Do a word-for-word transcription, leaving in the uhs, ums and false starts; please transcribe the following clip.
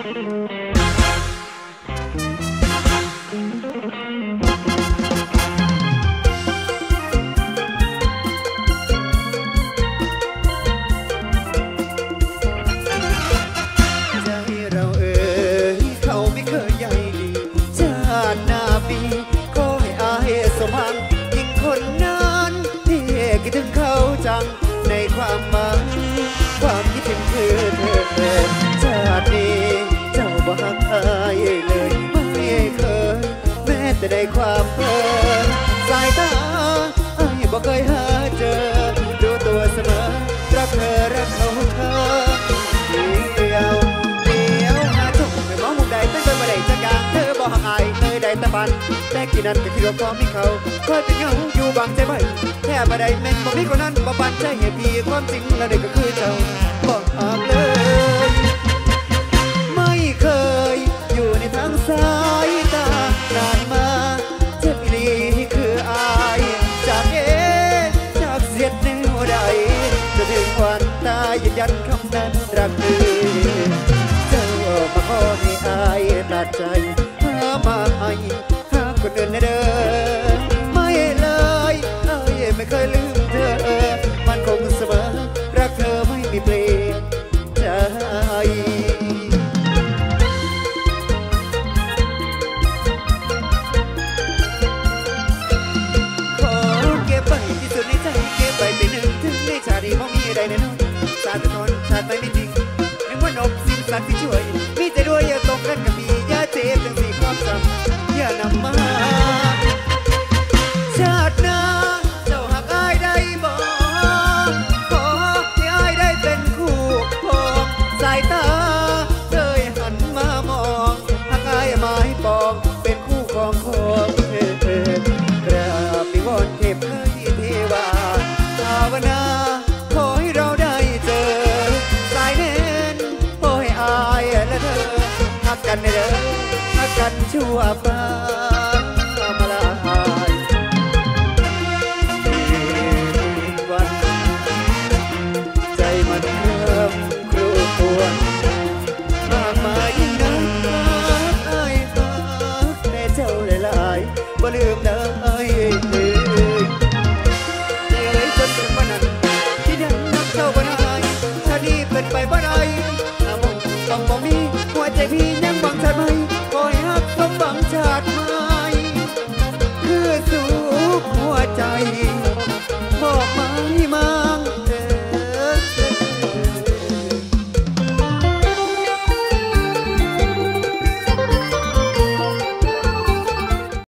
ในความหมายความคิดถึงเธอเธอชาตินี้เจ้าบ่หักอายเลยไม่เคยแม้แต่ได้ความเพ้อสายตาอายบ่เคยหาเจอดูตัวเสมอรักเธอรักเขาเธอเดียวเดียวหาชมไม่มองมุมใดเป็นเบอร์บ่ได้จักอย่างเธอบ่หักอายเคยได้แต่ฝันแต่กี่นั้นก็คิดว่าพอมีเขาคอยเป็นเงาอยู่บางใจบ่แค่บ่ได้แม่นบ่มีคนนั้นบ่ปันใจให้พี่ความจริงแล้วเด็กก็คือเจ้าบ่หักเลยไม่เคยอยู่ในทางสายตานานมาเจ็บอีหลีคืออายจากเอจากเสียดแนวใดจะถึงวันตายยืนยันคำนั้นรักเธอเจ้ามาขอให้อายตัดใจหามาให้หาคนอื่นเด้อไม่เลยอายไม่เคยลืมเธอมันคงเสมอรักเธอไม่มีเปลี่ยนใจขอเก็บไปที่สุดในใจเก็บไปเป็นหนึ่งถึงในชาติมองมีใดแน่นอนชาติทนชาติไม่จริงยังว่านกสิ้นสัตว์ที่ช่วยมีใจด้วยอย่าตกกันกับพี่อย่าเจ็บจังสีความจำอย่านำมาชาติหน้าเจ้าหักอายได้บ่ขอให้อายได้เป็นคู่ครองสายตาเคยหันมามองหักอายไม้ปองเป็นคู่ครองของเธอกราบวิงวอนเทพให้เทวาภาวนาขอให้เราได้เจอสายเน้นขอให้อายและเธอหักกันเด้อหักกันชั่วฟ้ามาลายวันใจมันเริ่มครูควรมากมายยิ่งนักอายหักแม่เจ้าหลายๆบ่ลืมเด้อเอ้ยเอ้ยเอ้ยจนถึงวันนั้นที่ยังนักเจ้าบ่ได้ชาตินี้เป็นไปบ่ได้ถ้ามองต้องบ่มีหัวใจพี่ยังหวังชาติไม่คอยหักสมหวังชาติไม่คือสุขหัวใจ